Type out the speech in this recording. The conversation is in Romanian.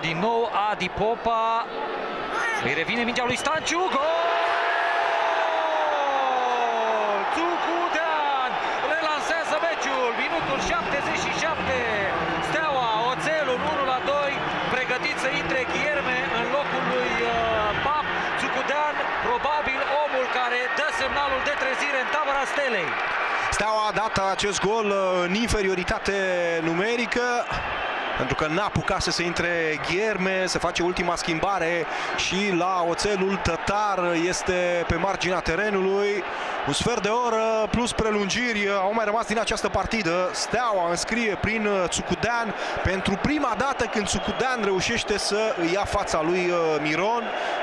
din nou Adi Popa. Îi revine mingea lui Stanciu. Gol! Țucudean relansează meciul. Minutul 77. Steaua, Oțelul 1-2. Pregătit să intre Ghierme în locul lui Pap. Țucudean, probabil omul care dă semnalul de trezire în tabăra Stelei. Steaua a dat acest gol în inferioritate numerică, pentru că n-a apucat să se intre Ghierme, se face ultima schimbare și la Oțelul Tătar este pe marginea terenului. Un sfert de oră plus prelungiri au mai rămas din această partidă. Steaua înscrie prin Țucudean pentru prima dată când Țucudean reușește să îi ia fața lui Miron.